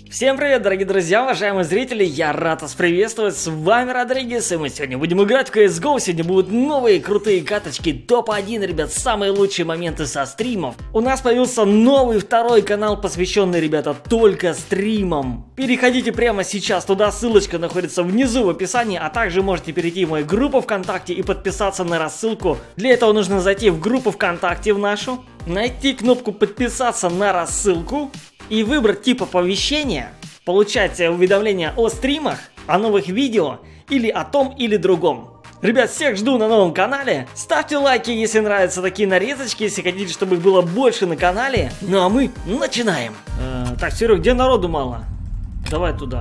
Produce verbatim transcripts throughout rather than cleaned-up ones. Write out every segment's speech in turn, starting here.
Всем привет, дорогие друзья, уважаемые зрители, я рад вас приветствовать, с вами Родригес, и мы сегодня будем играть в си эс го, сегодня будут новые крутые каточки, топ один, ребят, самые лучшие моменты со стримов. У нас появился новый второй канал, посвященный, ребята, только стримам. Переходите прямо сейчас туда, ссылочка находится внизу в описании, а также можете перейти в мою группу ВКонтакте и подписаться на рассылку. Для этого нужно зайти в группу ВКонтакте в нашу, найти кнопку подписаться на рассылку, и выбрать тип оповещения, получать уведомления о стримах, о новых видео или о том или другом. Ребят, всех жду на новом канале. Ставьте лайки, если нравятся такие нарезочки, если хотите, чтобы их было больше на канале. Ну а мы начинаем. Э, так, Серег, где народу мало? Давай туда.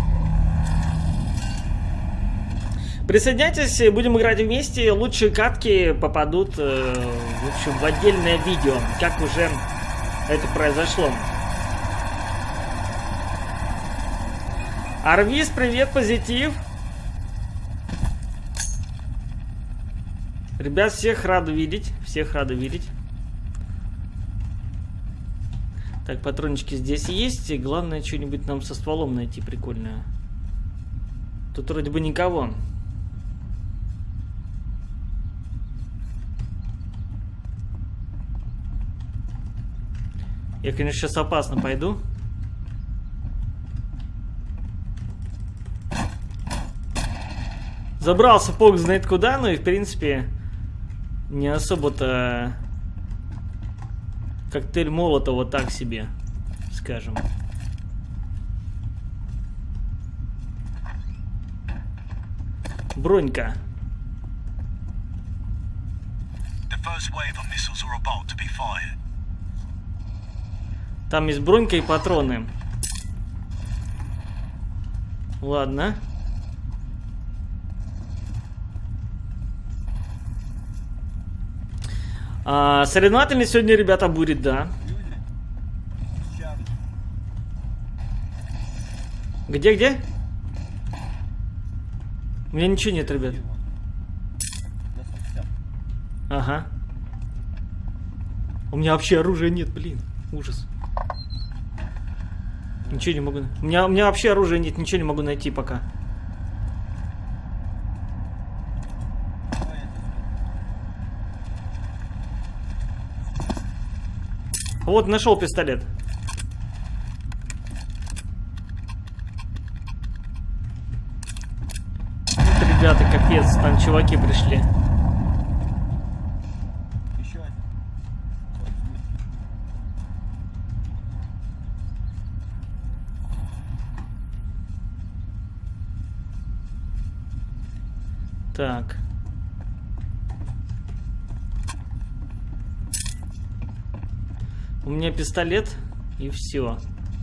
Присоединяйтесь, будем играть вместе. Лучшие катки попадут э, в общем, в отдельное видео, как уже это произошло. Арвис, привет, позитив. Ребят, всех рады видеть. Всех рады видеть. Так, патрончики здесь есть. И главное, что-нибудь нам со стволом найти прикольное. Тут вроде бы никого. Я, конечно, сейчас опасно пойду. Забрался бог знает куда, но и в принципе не особо-то коктейль Молотова так себе, скажем. Бронька. Там есть бронька и патроны. Ладно. А, соревновательность сегодня, ребята, будет, да. Где-где? У меня ничего нет, ребят. Ага. У меня вообще оружия нет, блин. Ужас. Ничего не могу. У меня, у меня вообще оружия нет, ничего не могу найти пока. Вот, нашел пистолет. Вот, ребята, капец, там чуваки пришли. Еще один. Так. У меня пистолет и все.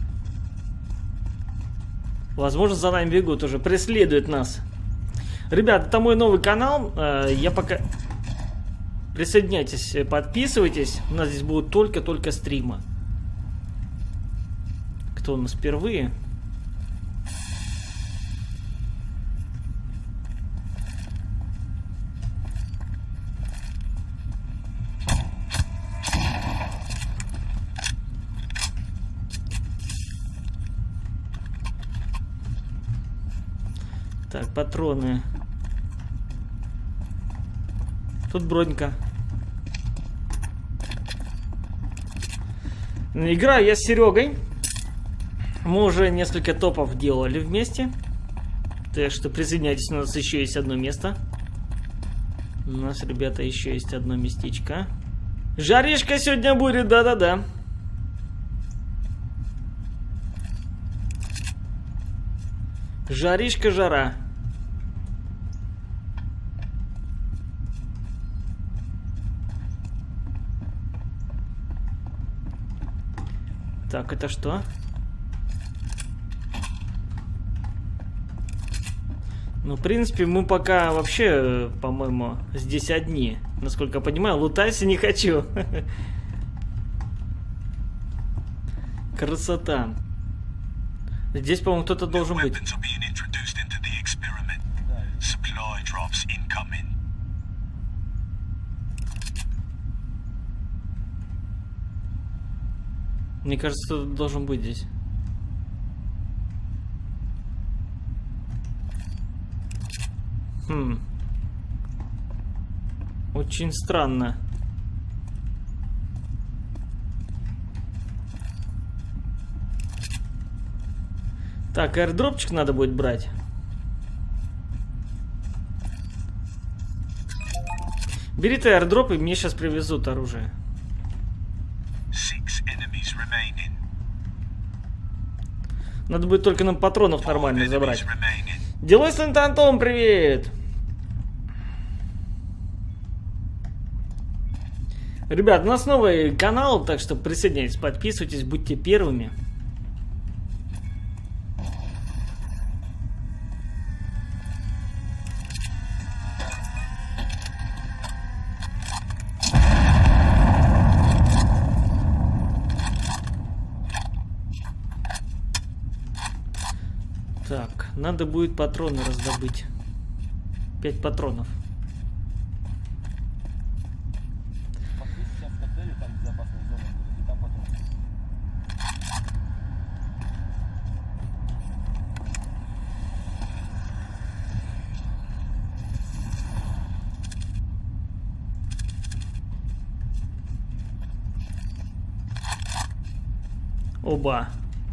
Возможно, за нами бегут уже, преследуют нас. Ребят, это мой новый канал. Я пока... Присоединяйтесь, подписывайтесь. У нас здесь будут только-только стримы. Кто у нас впервые? Так, патроны. Тут бронька. Играю я с Серегой. Мы уже несколько топов делали вместе. Так что присоединяйтесь, у нас еще есть одно место. У нас, ребята, еще есть одно местечко. Жаришка сегодня будет, да-да-да. Жаришка, жара. Так, это что? Ну, в принципе, мы пока вообще, по-моему, здесь одни. Насколько я понимаю, лутайся не хочу. Красота. Здесь, по-моему, кто-то должен быть. Мне кажется, кто-то должен быть здесь. Хм. Очень странно. Так, аирдропчик надо будет брать. Бери ты аирдроп, и мне сейчас привезут оружие. Надо будет только нам патронов нормально забрать. Делай с Антон, привет! Ребят, у нас новый канал, так что присоединяйтесь, подписывайтесь, будьте первыми. Так, надо будет патроны раздобыть. Пять патронов. Оба.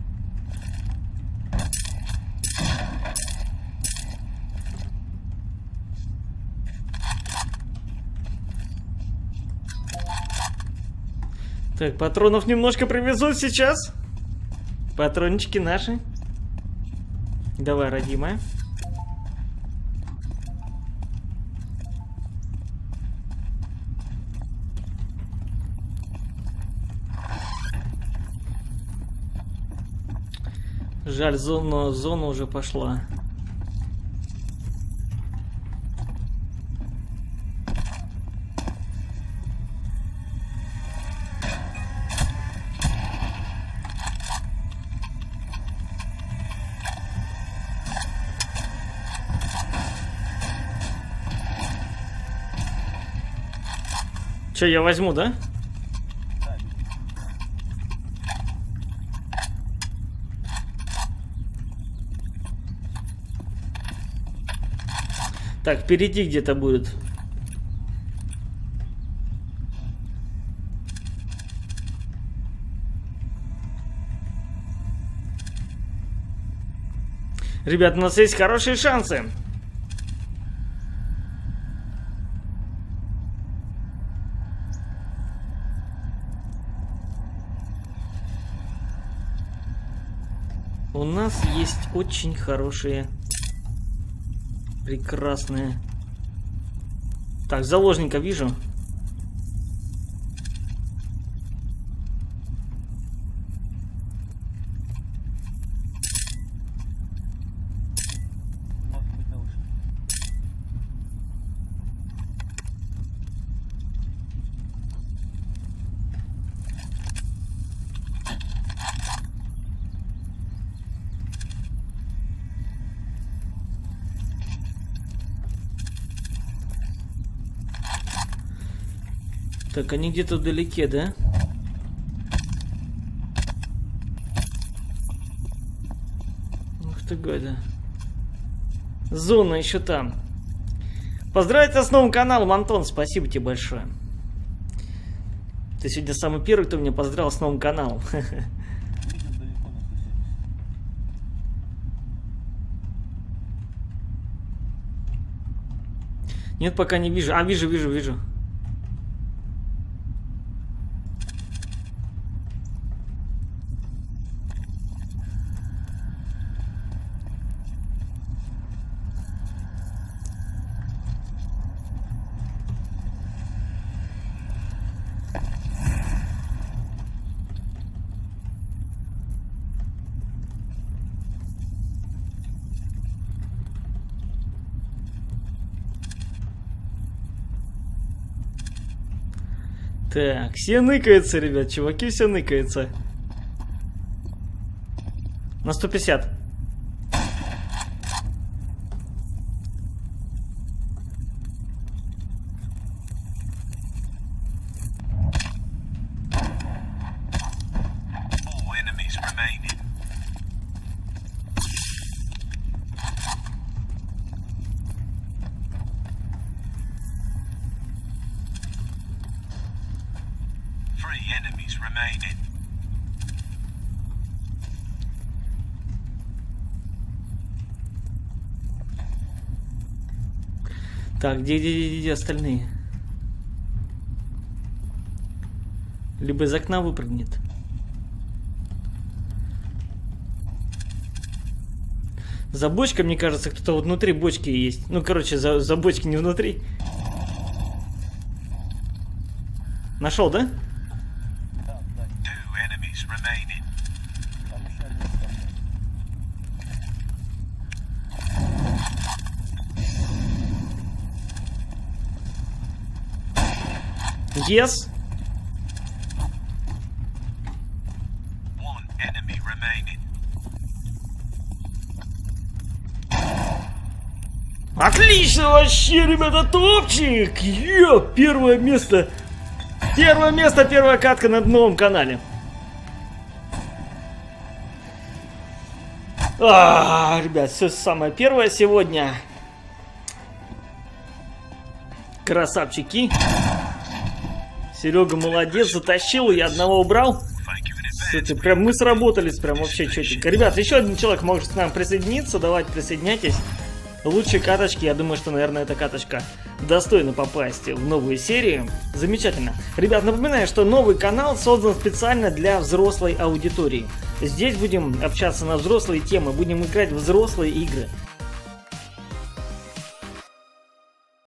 Так, патронов немножко привезут сейчас. Патрончики наши. Давай, родимая. Жаль, зона, зона уже пошла. Че, я возьму, да? Так, впереди где-то будет. Ребят, у нас есть хорошие шансы. У нас есть очень хорошие, прекрасные. Так, заложника вижу. Так, они где-то вдалеке, да? Ух ты, гада. Зона еще там. Поздравить с новым каналом, Антон, спасибо тебе большое. Ты сегодня самый первый, кто меня поздравил с новым каналом. Нет, пока не вижу. А, вижу, вижу, вижу. Так, все ныкаются, ребят, чуваки, все ныкаются. На сто пятьдесят. Так, где, где, где, где остальные? Либо из окна выпрыгнет. За бочкой, мне кажется, кто-то вот внутри бочки есть. Ну, короче, за, за бочки не внутри. Нашел, да? Да, да. Yes. Отлично вообще, ребята, топчик! Ё, первое место. Первое место, первая катка на новом канале. А, ребят, все самое первое сегодня. Красавчики. Серега молодец, затащил, я одного убрал. Слушайте, прям мы сработались, прям вообще четенько. Ребят, еще один человек может к нам присоединиться, давайте присоединяйтесь. Лучшие каточки, я думаю, что, наверное, эта каточка достойна попасть в новую серию. Замечательно. Ребят, напоминаю, что новый канал создан специально для взрослой аудитории. Здесь будем общаться на взрослые темы, будем играть в взрослые игры.